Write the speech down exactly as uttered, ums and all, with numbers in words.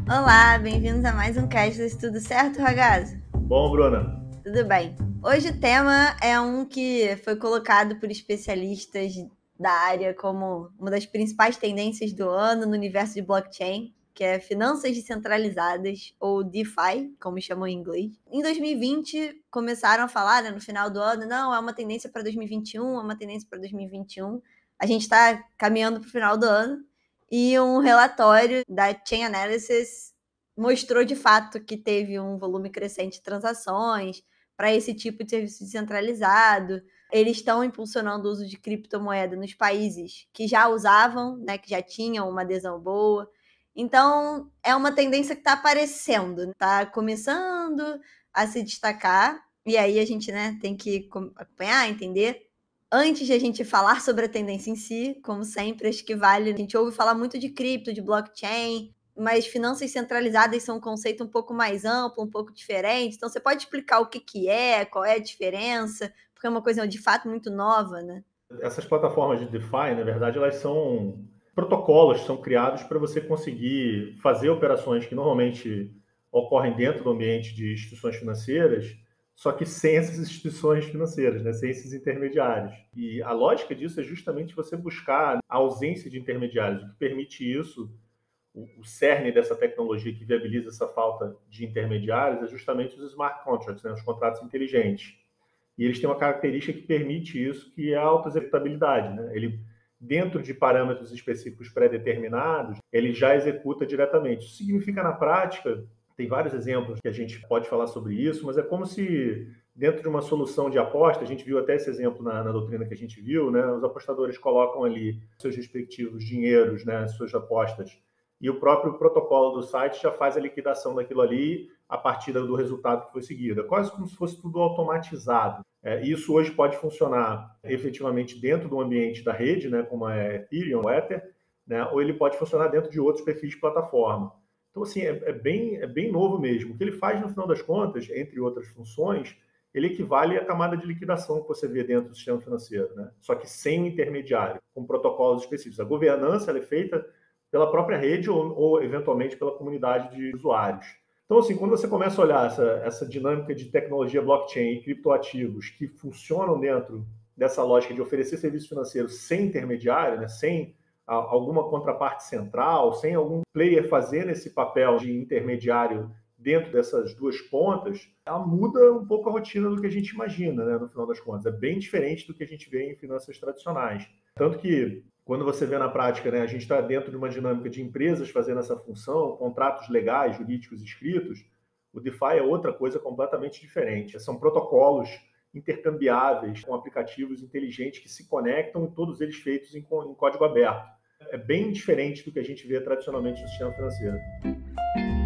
Olá, bem-vindos a mais um Cashless. Tudo certo, ragazzo? Bom, Bruna. Tudo bem. Hoje o tema é um que foi colocado por especialistas da área como uma das principais tendências do ano no universo de blockchain, que é finanças descentralizadas, ou DeFi, como chamam em inglês. Em dois mil e vinte, começaram a falar, né, no final do ano, não, é uma tendência para dois mil e vinte e um, é uma tendência para dois mil e vinte e um. A gente está caminhando para o final do ano e um relatório da Chain Analysis mostrou de fato que teve um volume crescente de transações para esse tipo de serviço descentralizado. Eles estão impulsionando o uso de criptomoeda nos países que já usavam, né, que já tinham uma adesão boa. Então, é uma tendência que está aparecendo, está começando a se destacar, e aí a gente, né, tem que acompanhar, entender. Antes de a gente falar sobre a tendência em si, como sempre, acho que vale. A gente ouve falar muito de cripto, de blockchain, mas finanças centralizadas são um conceito um pouco mais amplo, um pouco diferente. Então, você pode explicar o que, que é, qual é a diferença, porque é uma coisa de fato muito nova, né? Essas plataformas de DeFi, na verdade, elas são protocolos que são criados para você conseguir fazer operações que normalmente ocorrem dentro do ambiente de instituições financeiras, só que sem essas instituições financeiras, né? Sem esses intermediários. E a lógica disso é justamente você buscar a ausência de intermediários. O que permite isso, o, o cerne dessa tecnologia que viabiliza essa falta de intermediários, é justamente os smart contracts, né? Os contratos inteligentes. E eles têm uma característica que permite isso, que é a autoexecutabilidade, né? Ele, dentro de parâmetros específicos pré-determinados, ele já executa diretamente. Isso significa, na prática, tem vários exemplos que a gente pode falar sobre isso, mas é como se, dentro de uma solução de aposta, a gente viu até esse exemplo na, na doutrina que a gente viu, né? Os apostadores colocam ali seus respectivos dinheiros, né? Suas apostas, e o próprio protocolo do site já faz a liquidação daquilo ali a partir do resultado que foi seguido. É quase como se fosse tudo automatizado. É, isso hoje pode funcionar efetivamente dentro do ambiente da rede, né, como é Ethereum, Ether, né, ou ele pode funcionar dentro de outros perfis de plataforma. Então, assim, é, é, bem, é bem novo mesmo. O que ele faz, no final das contas, entre outras funções, ele equivale à camada de liquidação que você vê dentro do sistema financeiro, né? Só que sem o intermediário, com protocolos específicos. A governança ela é feita pela própria rede ou, ou, eventualmente, pela comunidade de usuários. Então, assim, quando você começa a olhar essa, essa dinâmica de tecnologia blockchain e criptoativos que funcionam dentro dessa lógica de oferecer serviço financeiro sem intermediário, né, sem a, alguma contraparte central, sem algum player fazendo esse papel de intermediário dentro dessas duas pontas, ela muda um pouco a rotina do que a gente imagina, né, no final das contas. É bem diferente do que a gente vê em finanças tradicionais. Tanto que, quando você vê na prática, né, a gente está dentro de uma dinâmica de empresas fazendo essa função, contratos legais, jurídicos escritos, o DeFi é outra coisa completamente diferente. São protocolos intercambiáveis com aplicativos inteligentes que se conectam e todos eles feitos em, em código aberto. É bem diferente do que a gente vê tradicionalmente no sistema financeiro.